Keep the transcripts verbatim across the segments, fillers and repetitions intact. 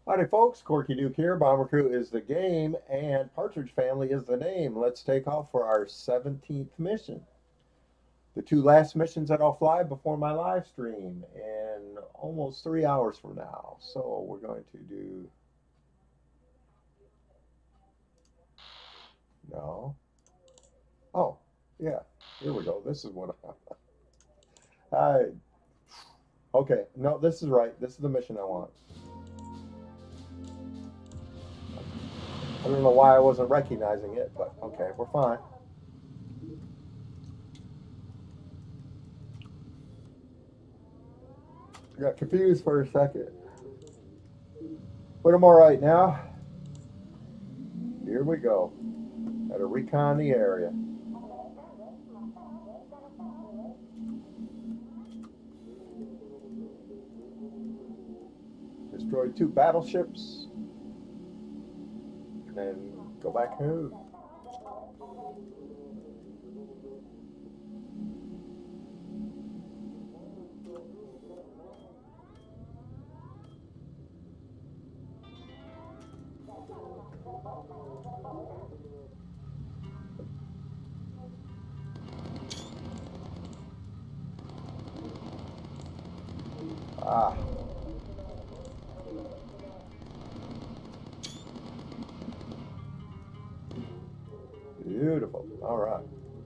Howdy folks, Corky Duke here. Bomber Crew is the game and Partridge Family is the name. Let's take off for our seventeenth mission. The two last missions that I'll fly before my live stream in almost three hours from now. So we're going to do... No. Oh, yeah. Here we go. This is what I... I... Okay. No, this is right. This is the mission I want. I don't know why I wasn't recognizing it, but okay, we're fine. I got confused for a second. But I'm all right now. Here we go. Got to recon the area. Destroyed two battleships. And go back home. Ah. Beautiful. All right.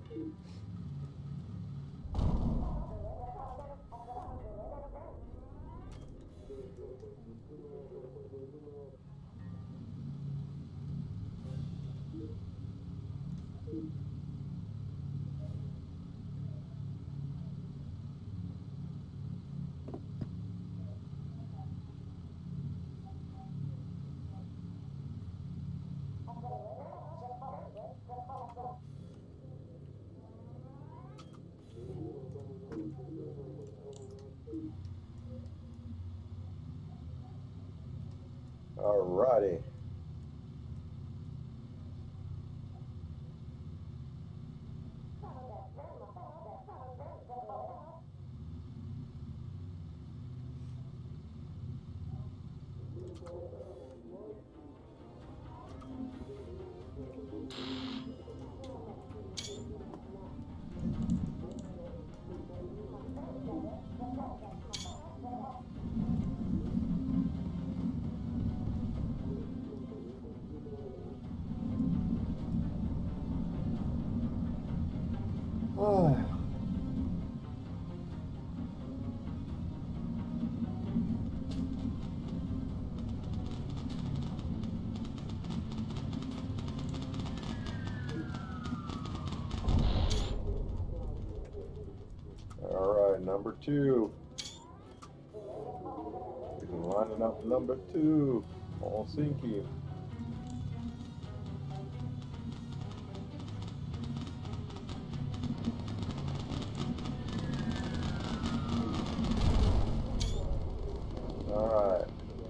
All righty. Oh. All right, number two. We're lining up number two. All sinky. All right.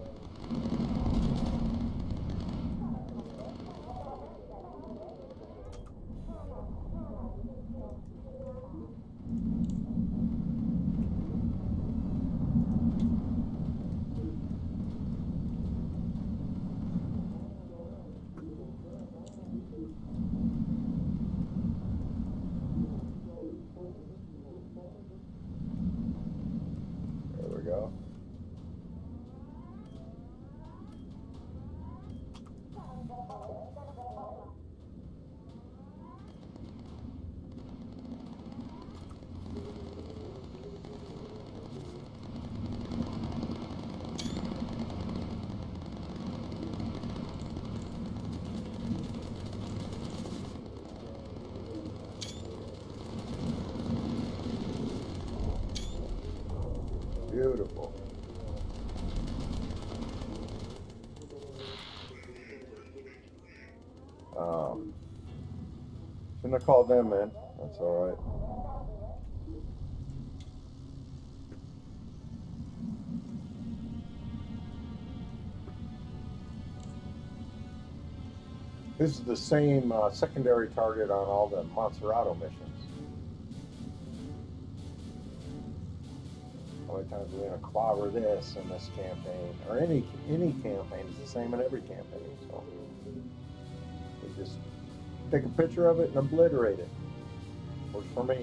There we go. Beautiful. Um, shouldn't have called them in. That's all right. This is the same uh, secondary target on all the Monserrato missions. I'm going to times we're going to clobber this in this campaign, or any any campaign. It's the same in every campaign. So we just take a picture of it and obliterate it. Works for me.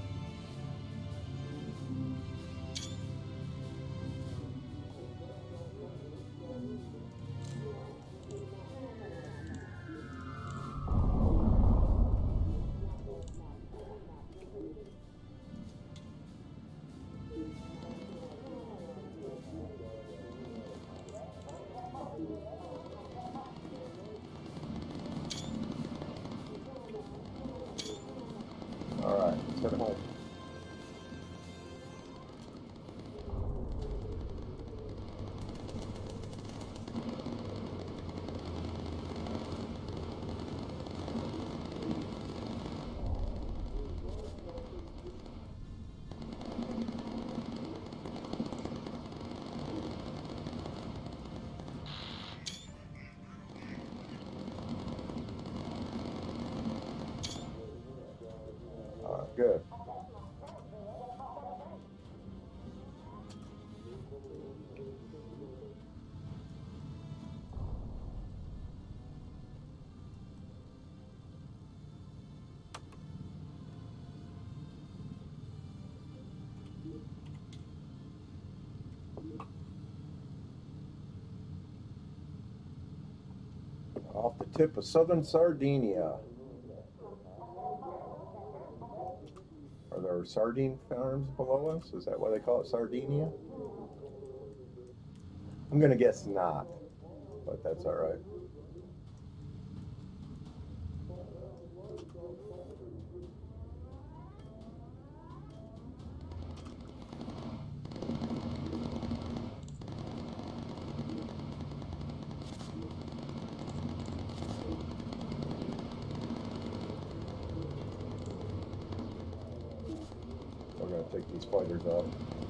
All right, let's head home. All right, good. Off the tip of southern Sardinia. Are there sardine farms below us? Is that why they call it Sardinia? I'm going to guess not, but that's all right. We're going to take these fighters out.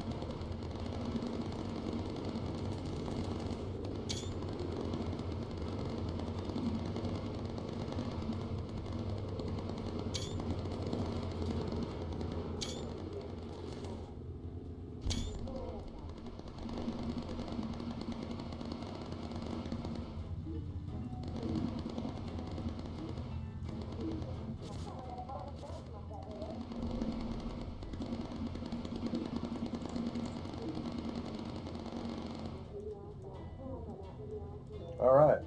All right.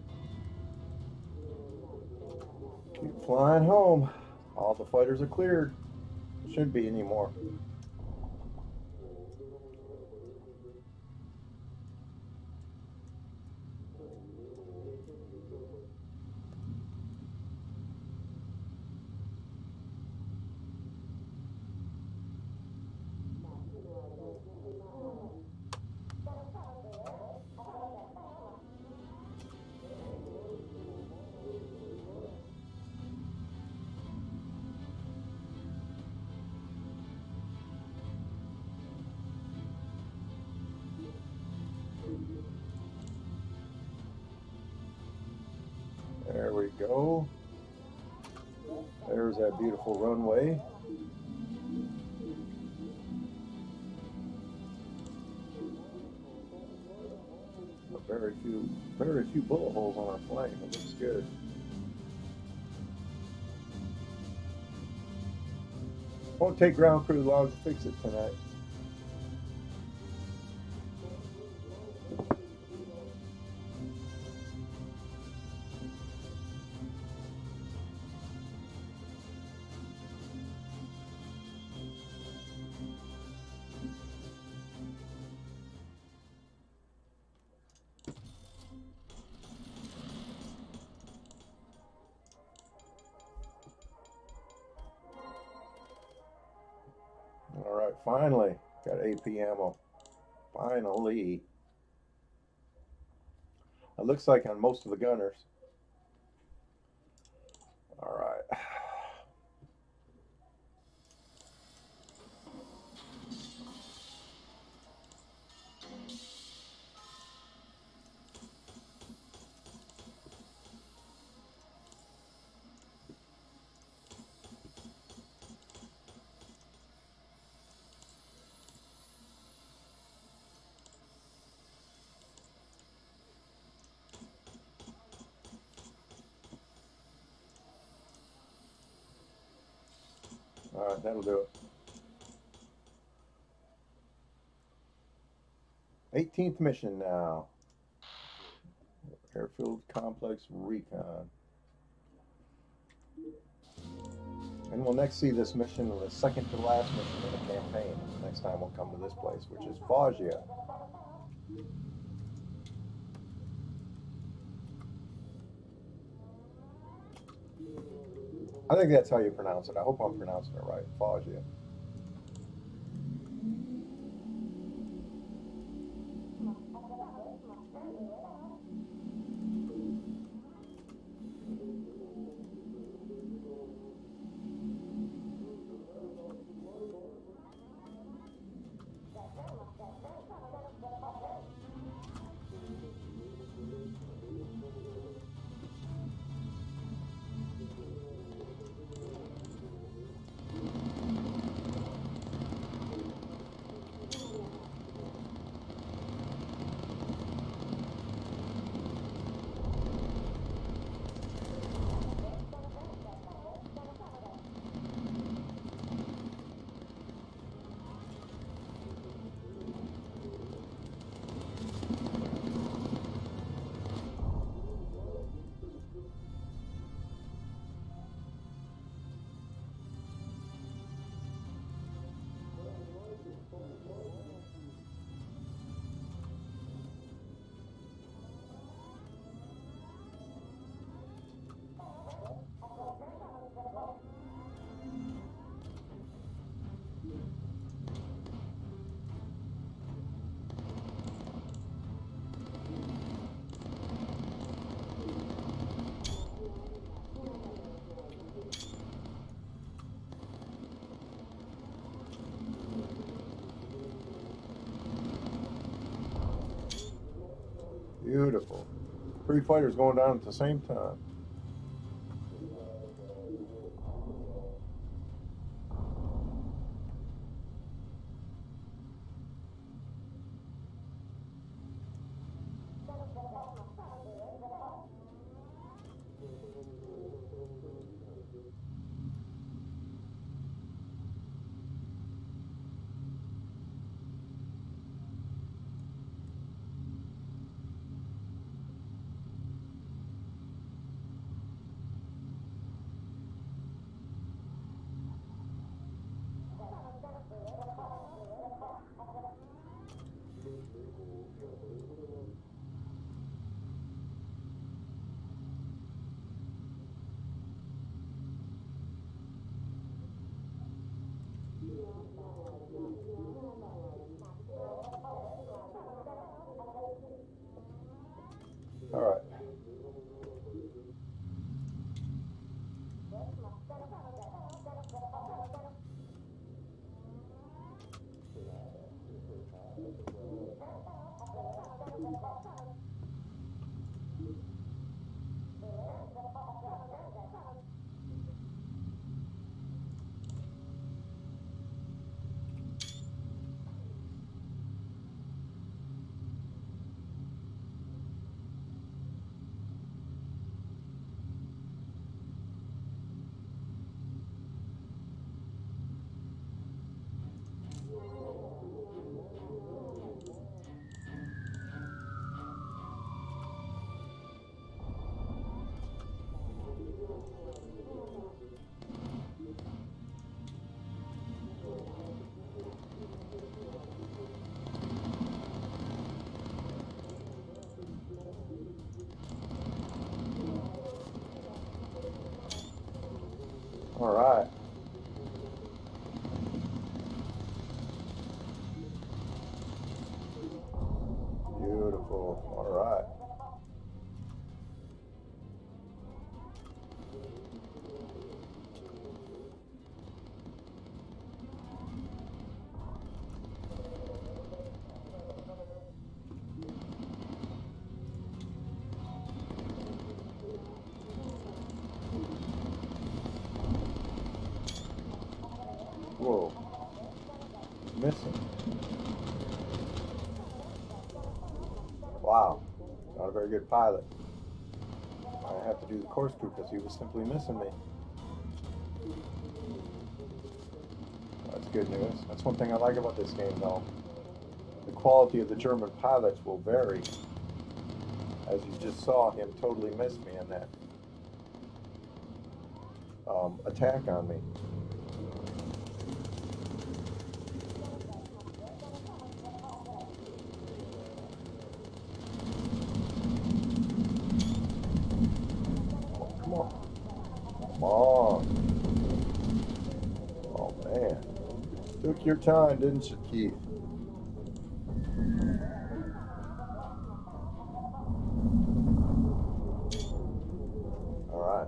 Keep flying home. All the fighters are cleared. Shouldn't be any more. There we go. There's that beautiful runway. Very few, very few bullet holes on our plane. It looks good. Won't take ground crew long to fix it tonight. All right, finally got A P ammo. Finally. It looks like on most of the gunners. All right. Alright, that'll do it. eighteenth mission now. Airfield Complex Recon. And we'll next see this mission, the second to last mission in the campaign. Next time we'll come to this place, which is Foggia. I think that's how you pronounce it. I hope I'm pronouncing it right. Foggia. Beautiful. Three fighters going down at the same time. All right. All right. Beautiful. All right. Whoa. Missing. Wow. Not a very good pilot. I have to do the course crew because he was simply missing me. good news. That's one thing I like about this game, though. The quality of the German pilots will vary. As you just saw, him totally missed me in that um, attack on me. Oh, come on. Come on. Oh, man. Took your time, didn't you, Keith? All right.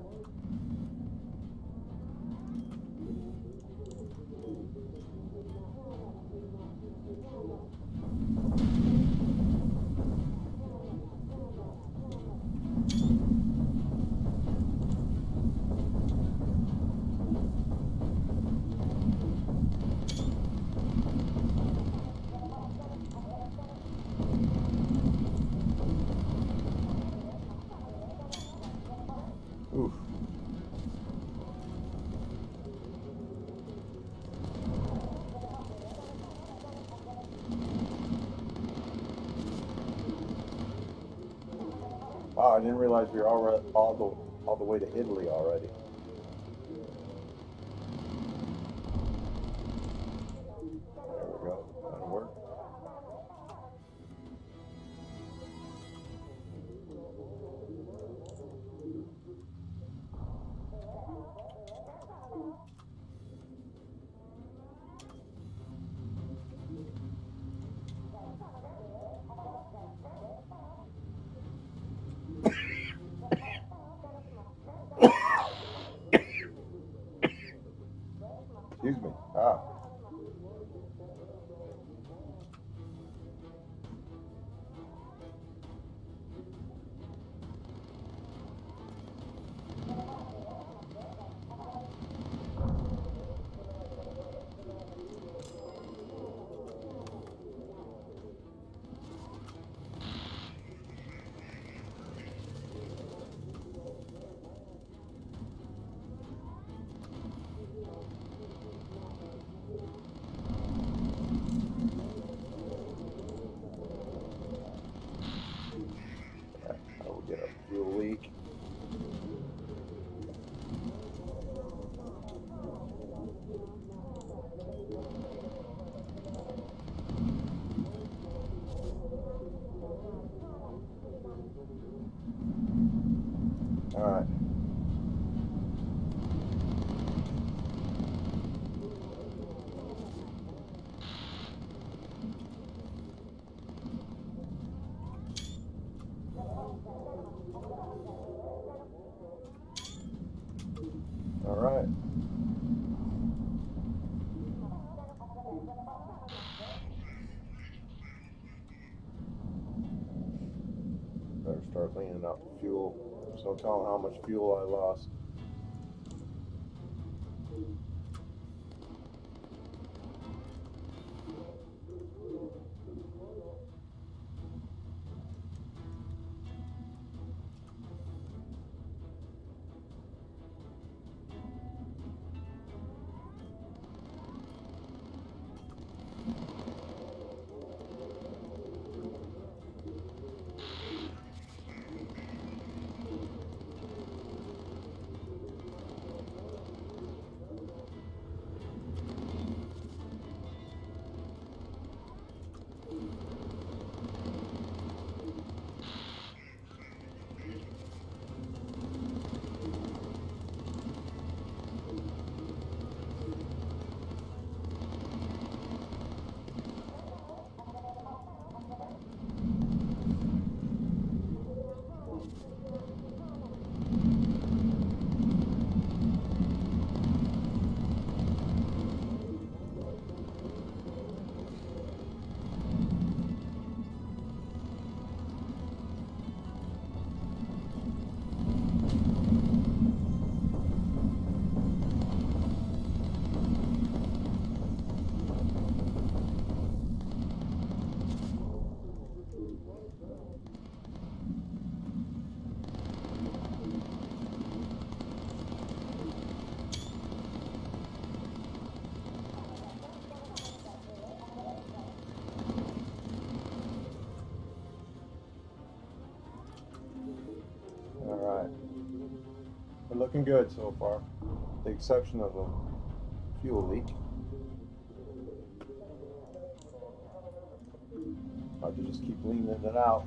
Oof. Wow, I didn't realize we were all, all the all the way to Italy already. There we go. That'll work. Excuse me. Ah. I will get a fuel leak. All right. All right. Better start cleaning up the fuel. So tell them how much fuel I lost. looking good so far, with the exception of a fuel leak. I have to just keep leaning it out.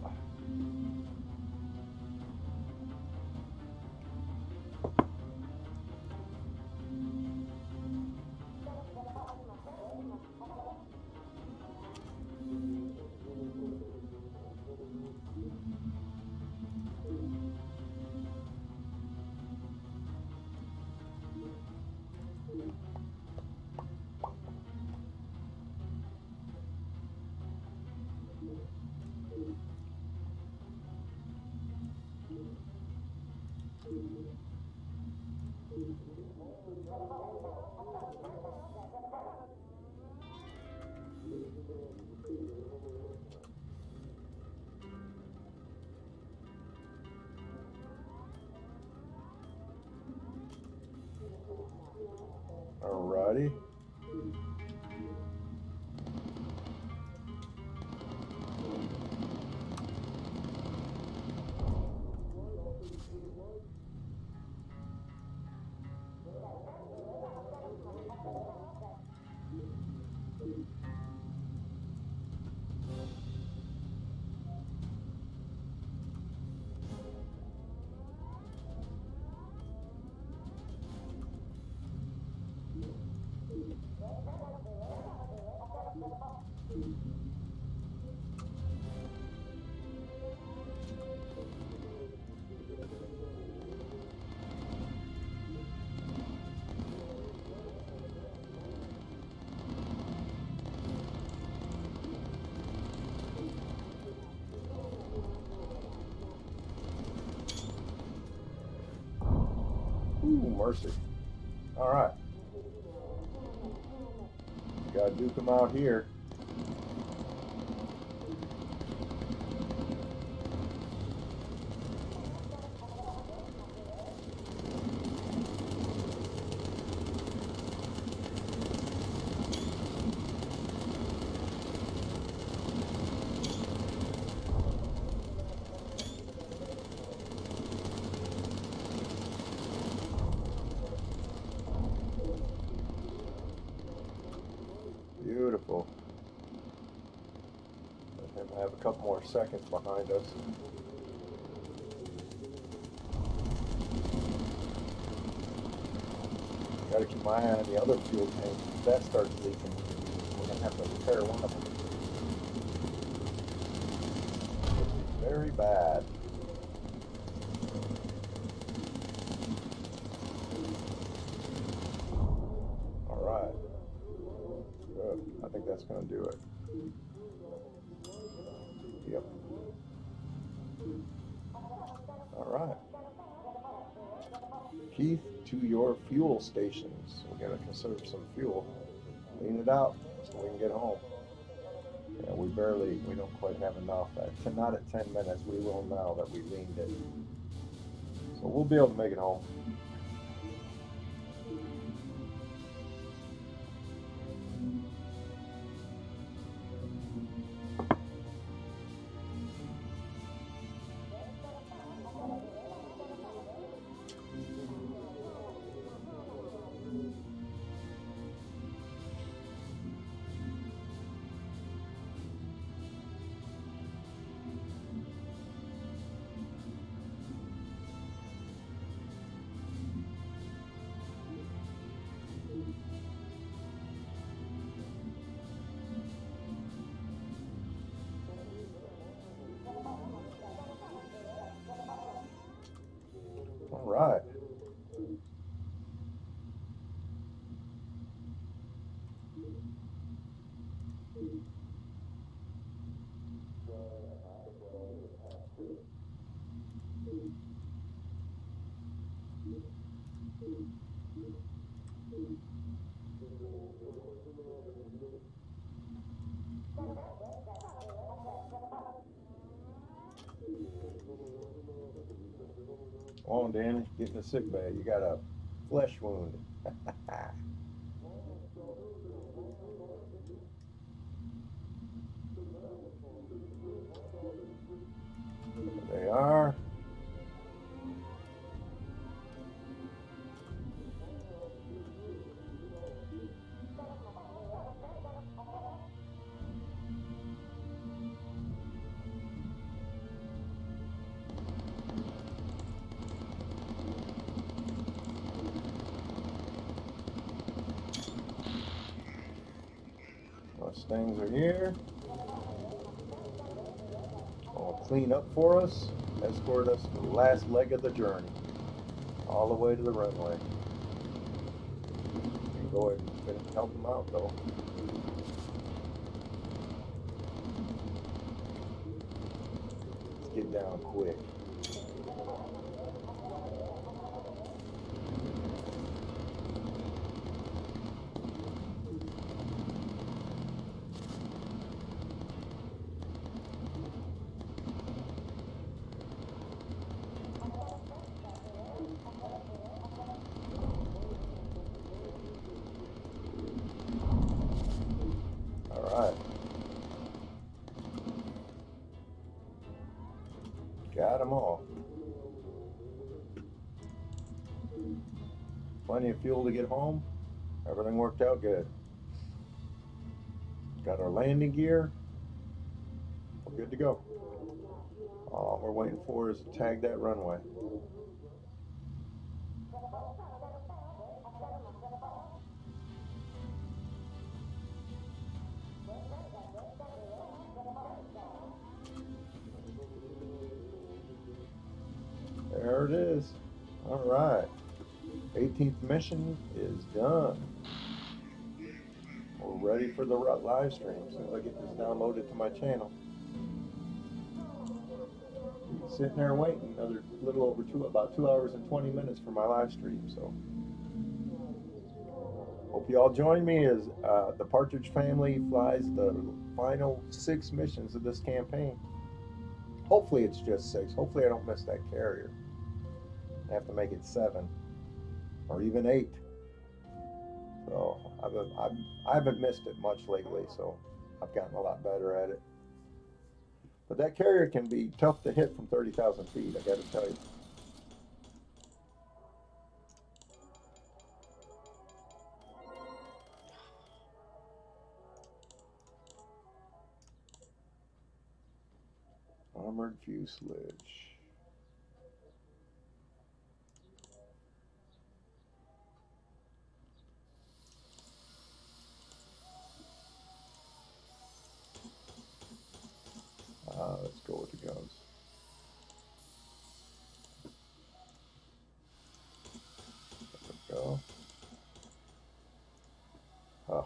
Alrighty. Ooh, mercy. All right. Gotta duke them out here. Beautiful. Let him have a couple more seconds behind us. Got to keep my eye on the other fuel tank. If that starts leaking, we're going to have to repair one of them. It's very bad. All right. Good. I think that's going to do it. Yep. All right. Keith, to your fuel stations. We got to conserve some fuel. Lean it out so we can get home. Yeah, we barely, we don't quite have enough. At, not at ten minutes, we will know that we leaned it. So we'll be able to make it home. All right. Come on, Danny, get in the sick bay. You got a flesh wound. There they are. Mustangs are here. Will clean up for us, escort us to the last leg of the journey, all the way to the runway. And go ahead and finish, help them out though. Let's get down quick. Alright. Got them all. Plenty of fuel to get home. Everything worked out good. Got our landing gear. We're good to go. All we're waiting for is to tag that runway. There it is. All right. eighteenth mission is done. We're ready for the live stream. As soon as I get this downloaded to my channel. Sitting there waiting another little over two, about two hours and twenty minutes for my live stream. So hope you all join me as uh, the Partridge family flies the final six missions of this campaign. Hopefully it's just six. Hopefully I don't miss that carrier. I have to make it seven or even eight. So I've, I've, I haven't missed it much lately, so I've gotten a lot better at it. But that carrier can be tough to hit from thirty thousand feet, I gotta tell you. Armored fuselage. Uh, let's go with the guns. There we go. Oh.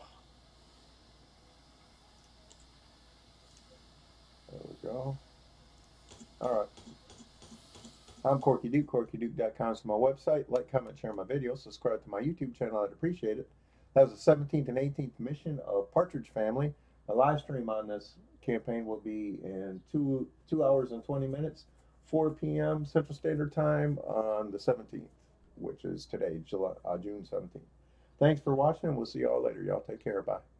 There we go. All right. I'm Corky Duke, corky duke dot com is my website. Like, comment, share my videos. Subscribe to my YouTube channel. I'd appreciate it. That was the seventeenth and eighteenth mission of Partridge Family. The live stream on this campaign will be in two two hours and twenty minutes, four P M Central Standard Time on the seventeenth, which is today, July, uh, June seventeenth. Thanks for watching, and we'll see y'all later. Y'all take care. Bye.